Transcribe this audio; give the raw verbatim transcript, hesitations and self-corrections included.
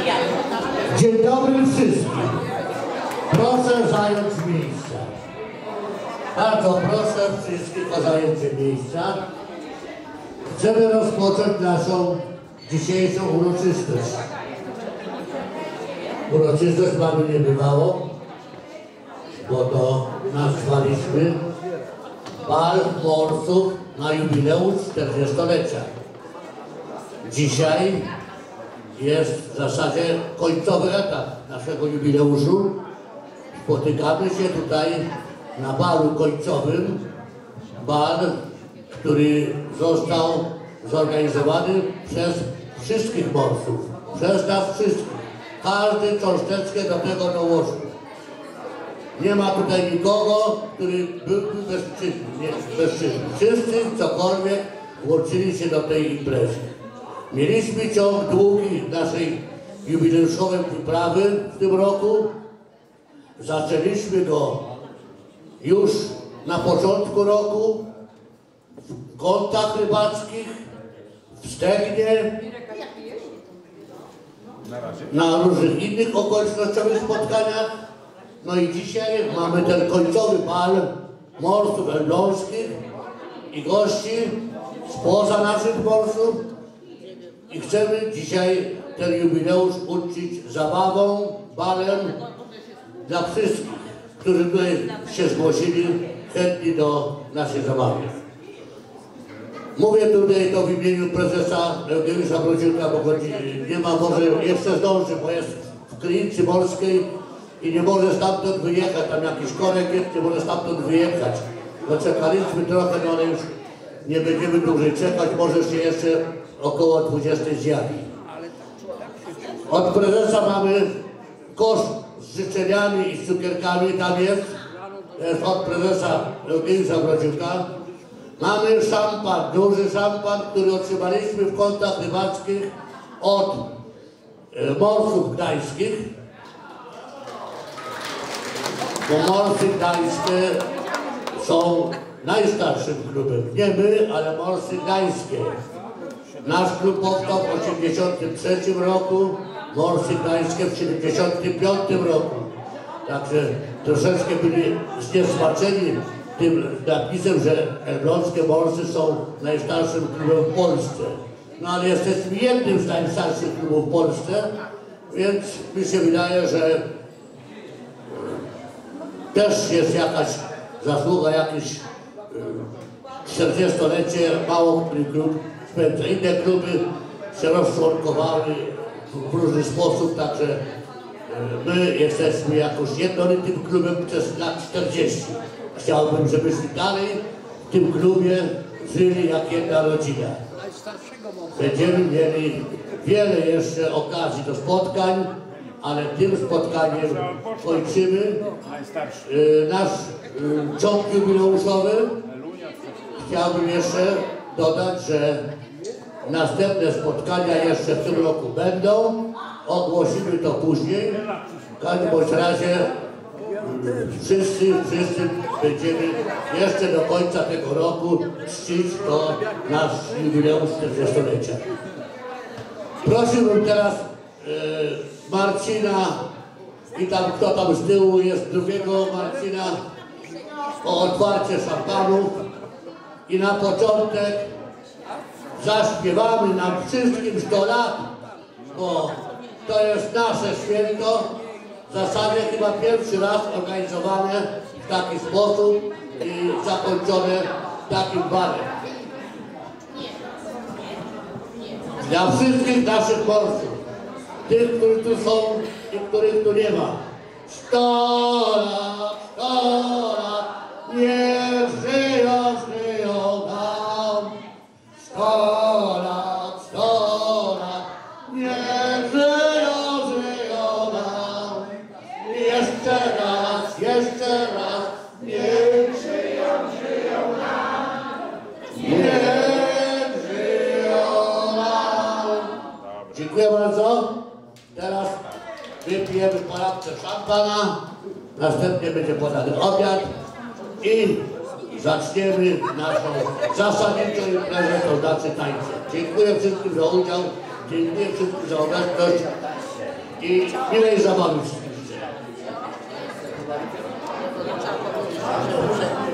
Dzień dobry wszystkim. Proszę zająć miejsca. Bardzo proszę wszystkich o zajęcie miejsca. Chcemy rozpocząć naszą dzisiejszą uroczystość. Uroczystość mamy niebywałą, bo to nazwaliśmy Bal Morsów na jubileusz czterdziestolecia. Dzisiaj jest w zasadzie końcowy etap naszego jubileuszu. Spotykamy się tutaj na balu końcowym. Bal, który został zorganizowany przez wszystkich morsów, przez nas wszystkich. Każdy cząsteczkę do tego dołożył. Nie ma tutaj nikogo, który byłby bezczynny. Nie, bezczynny. Wszyscy cokolwiek włączyli się do tej imprezy. Mieliśmy ciąg długi naszej jubileuszowej wyprawy w tym roku. Zaczęliśmy go już na początku roku w kątach rybackich, w Stegnie, na różnych innych okolicznościowych spotkaniach. No i dzisiaj mamy ten końcowy bal morsów elbląskich i gości spoza naszych morsów. I chcemy dzisiaj ten jubileusz uczcić zabawą, balem dla wszystkich, którzy tutaj się zgłosili chętni do naszej zabawy. Mówię tutaj to w imieniu prezesa Eugeniusza Brodziuka, bo go nie ma, może jeszcze zdąży, bo jest w klinicy morskiej i nie może stamtąd wyjechać, tam jakiś korek jest, nie może stamtąd wyjechać. No czekaliśmy trochę, no ale już nie będziemy dłużej czekać, może się jeszcze około dwudziestej zjawi. Od prezesa mamy kosz z życzeniami i z cukierkami, tam jest, to jest od prezesa Eugeniusza Brodziuka. Mamy szampan, duży szampan, który otrzymaliśmy w kątach rybackich od e, morsów gdańskich. Bo morsy gdańskie są najstarszym klubem. Nie my, ale morsy gdańskie. Nasz klub powstał w tysiąc dziewięćset osiemdziesiątym trzecim roku, morsy gdańskie w tysiąc dziewięćset siedemdziesiątym piątym roku. Także troszeczkę byli zniesmaczeni tym napisem, że elbląskie morsy są najstarszym klubem w Polsce. No ale jesteśmy jednym z najstarszych klubów w Polsce, więc mi się wydaje, że też jest jakaś zasługa, jakieś czterdziestolecie, mało który klub spędza. Inne kluby się rozczłonkowały w różny sposób, także my jesteśmy jakoś jednolitym klubem przez lat czterdzieści. Chciałbym, żebyśmy dalej w tym klubie żyli jak jedna rodzina. Będziemy mieli wiele jeszcze okazji do spotkań, ale tym spotkaniem kończymy nasz ciąg jubileuszowy. Chciałbym jeszcze dodać, że następne spotkania jeszcze w tym roku będą. Ogłosimy to później. W każdym bądź razie wszyscy, wszyscy będziemy jeszcze do końca tego roku czcić to nasz jubileusz czterdziestolecia. Prosiłbym teraz e, Marcina i tam kto tam z tyłu jest, drugiego Marcina o otwarcie szampanów i na początek zaśpiewamy nam wszystkim sto lat, bo to jest nasze święto. W zasadzie chyba pierwszy raz organizowane w taki sposób i zakończone takim balem. Dla wszystkich naszych morsów, tych, którzy tu są i których tu nie ma. Sto lat, sto lat, niech żyją, żyją nam. Sto lat, sto lat, niech żyją, żyją nam. Jeszcze raz, jeszcze raz, niech żyją, żyją nam. Niech żyją nam. Dziękuję bardzo. Teraz wypijemy po lampce szampana, następnie będzie podany obiad i zaczniemy naszą zasadniczą imprezę, to znaczy tańce. Dziękuję wszystkim za udział, dziękuję wszystkim za obecność. i miłej zabawy wszystkim życzę.